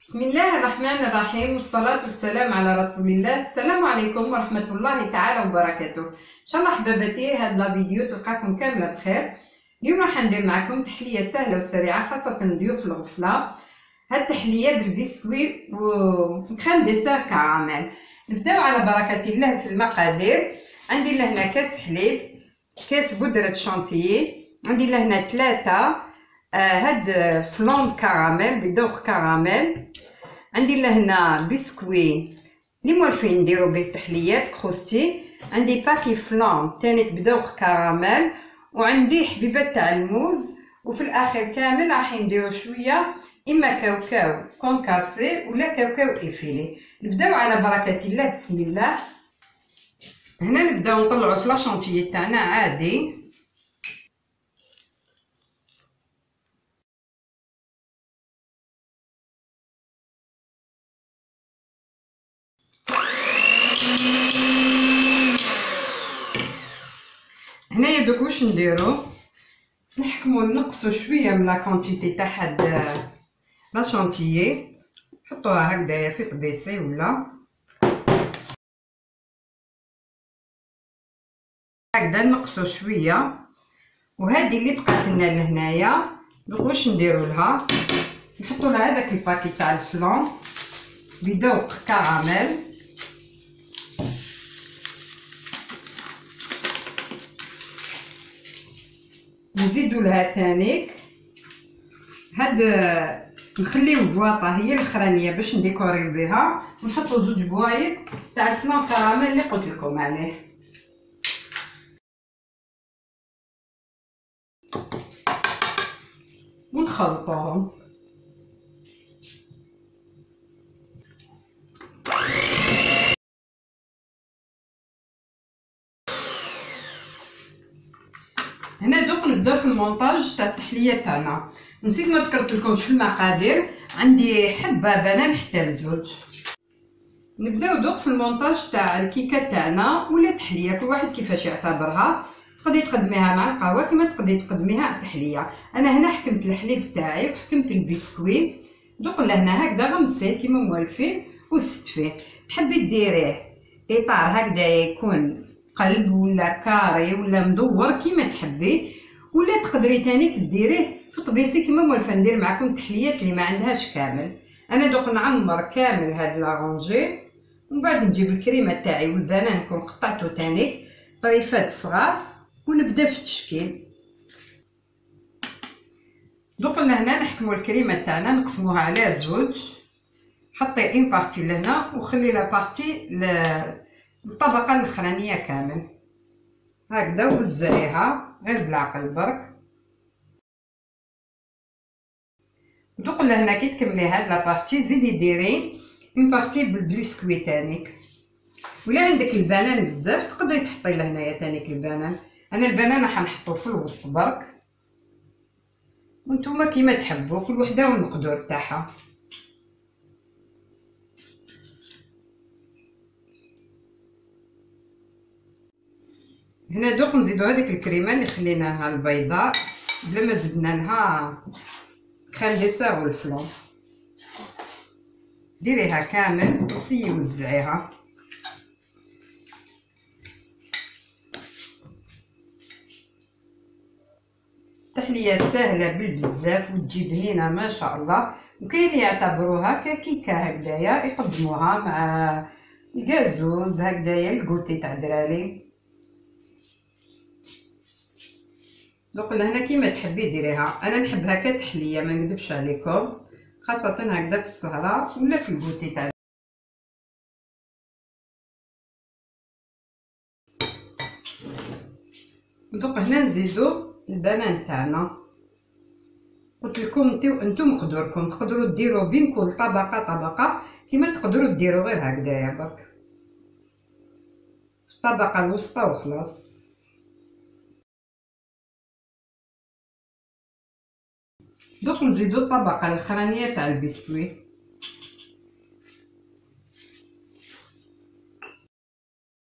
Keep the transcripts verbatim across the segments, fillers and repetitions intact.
بسم الله الرحمن الرحيم، والصلاة والسلام على رسول الله. السلام عليكم ورحمة الله تعالى وبركاته. ان شاء الله حباباتي هاد لا فيديو تلقاكم كاملة بخير. اليوم راح ندير معكم تحلية سهلة وسريعة خاصة ضيوف الغفلة. هاد التحلية بالبسكوي وكريم ديسير كراميل. نبداو على بركة الله في المقادير. عندي لهنا كاس حليب، كاس بودرة شانتيي، عندي لهنا ثلاثة آه هاد فلون كراميل بذوق كراميل، عندي لهنا بسكوي اللي موالفين نديرو به تحليات كروستي، عندي باكي فلون تاني بذوق كراميل، وعندي حبيبات تاع الموز، وفي الاخر كامل راح نديرو شويه اما كاوكاو كونكاسي ولا كاوكاو ايفيلي. نبداو على بركه الله. بسم الله. هنا نبداو نطلعو في لاشونتيي تاعنا عادي. هنايا دوك واش نديرو، نحكمو نقصو شويه من لا كونتيتي تاع هاد لا شانتيي، نحطوها هكذايا في طبيسي ولا هكذا نقصو شويه. وهذه اللي بقات لنا لهنايا دوك واش نديرو لها، نحطو لها هذاك الباكي تاع الفلون بذوق كراميل، نزيدو لها تانيك هاد نخليو بواطه هي الاخرانيه باش نديكوريو بها، ونحطو زوج بوايط تاع الفلون كراميل اللي قلت لكم عليه. ونخلطوهم. هنا دوك نبداو في المونتاج تاع التحليه تاعنا. نسيت ما ذكرت لكمش في المقادير، عندي حبه بنان حتى لزوج. نبداو دوك في المونتاج تاع الكيكه تاعنا ولا تحليه، كل واحد كيفاش يعتبرها. تقدري تقدميها مع القهوه كما تقدري تقدميها تحليه. انا هنا حكمت الحليب تاعي وحكمت البسكوي، دوك لهنا هكذا غمسيه كيما موالفين وست فيه. تحبي ديريه اطار هكذا يكون قلب ولا كاري ولا مدور كيما تحبي، ولا تقدري تانيك ديريه في طبيسي كيما موالفه ندير معكم التحليات اللي ما عندهاش كامل. انا دوك نعمر كامل هاد لارونجي، ومن بعد نجيب الكريمه تاعي والبنان نكون قطعته تانيك طريفات صغار، ونبدا في التشكيل. دوك لهنا نحكمو الكريمه تاعنا نقسموها على زوج، حطي اون بارتي لهنا وخلي لا بارتي الطبقه الاخرانيه كامل هكذا، ووزعيها غير بالعقل برك. دوك لهنا كي تكملي هاد لا بارتي زيدي ديري اون بارتي بالبسكوي تانيك، ولا عندك البنان بزاف تقدري تحطي لهنايا تانيك البنان. انا البنان راح نحطو في الوسط برك، وانتوما كيما تحبوا كل وحده والمقدور تاعها. هنا دوك نزيدو هذيك الكريمه اللي خليناها البيضاء بلا ما زدنا لها كريم ديسير والفلون، ديريها كامل وسيي وزعيها. تحليه سهله بالبزاف وتجي بنينه ما شاء الله. وكاين اللي يعتبروها ككيكه هكذايا يقدموها مع الكازوز هكذايا الكوتي تاع دراري. دوك لهنا كيما تحبي ديريها. انا نحبها كتحليه ما نكذبش عليكم، خاصه هكذا في السهره ولا في الكوتي تاع. دوك هنا نزيدو البنان تاعنا. قلت لكم انتو انتو مقدوركم، تقدروا ديروا بين كل طبقه طبقه كيما تقدروا ديروا غير هكذايا برك الطبقه الوسطى وخلاص. دوك نزيدو الطبقه الاخرانيه تاع البسكوي.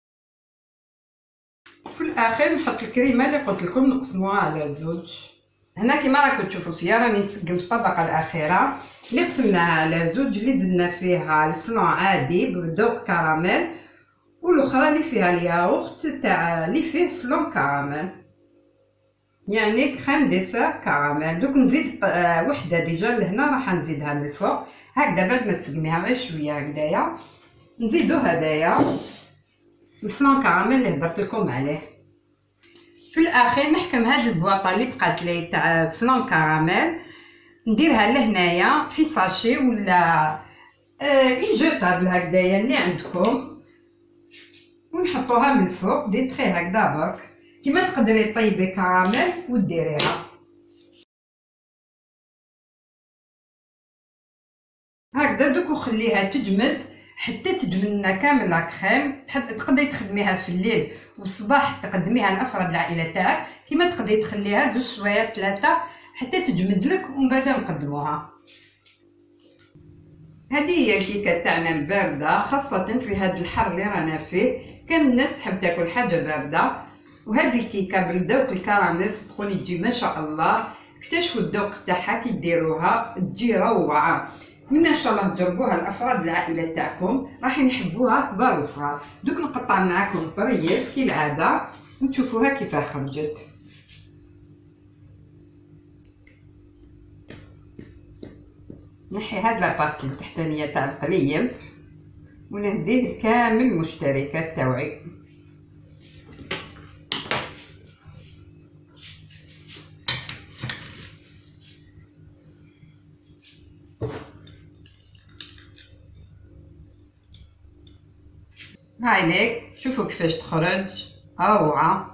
في الاخير نحط الكريمه اللي قلت لكم نقسموها على زوج هنا كيما راكم تشوفوا فيا راني نسقم في الطبقه الاخيره اللي قسمناها على زوج، اللي زدنا فيها الفلون عادي بذوق كراميل، والاخرى اللي فيها الياغورت تاع اللي فيه فلون كراميل، يعني كريم ديسير كراميل. دوك نزيد آه وحده ديجا لهنا راح نزيدها من الفوق هكذا بعد ما تسقميها غير شويه هكذايا. نزيدو هدايا الفلون كراميل اللي هضرت لكم عليه. في الاخير نحكم هاد البواطه اللي بقات لي تاع فلون كراميل نديرها لهنايا في ساشي ولا آه جوتابل هكذايا اللي عندكم، ونحطوها من الفوق دي تخي هكذا برك كيما تقدري طيبي كراميل وديريها هكذا. دوك وخليها تجمد حتى تجمد لنا كامل لا كريم. تحب تقدري تخدميها في الليل والصباح تقدميها لافراد العائله تاعك، كيما تقدري تخليها زوج سوايع ثلاثه حتى تجمد لك ومن بعد نقدموها. هذه هي الكيكه تاعنا البارده، خاصه في هذا الحر اللي رانا فيه كان الناس تحب تاكل حاجه بارده. وهذه الكيكه بالذوق الكراميل صدقوني تجي ما شاء الله. اكتشفوا الذوق تاعها كي ديروها تجي روعه. نتمنى ان شاء الله تجربوها لافراد العائله تاعكم، راح يحبوها كبار وصغار. دوك نقطع معاكم بريف كالعاده وتشوفوها كيف خرجت. نحي هاد لابارتي التحتانيه تاع القليم ونهديه كامل المشتركات تاوعي. هاي ليك شوفوا كيفاش تخرج روعه.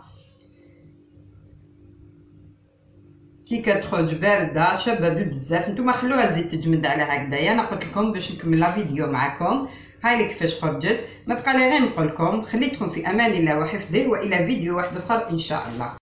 كيكه تخرج بارده شابه بزاف. نتوما خلوها تزيد تجمد على هكذايا. انا قلت لكم باش نكمل لا فيديو معكم. هاي لي كيفاش خرجت. ما بقى لي غير نقول لكم خليتكم في امان الله وحفظه، والى فيديو واحد اخر ان شاء الله.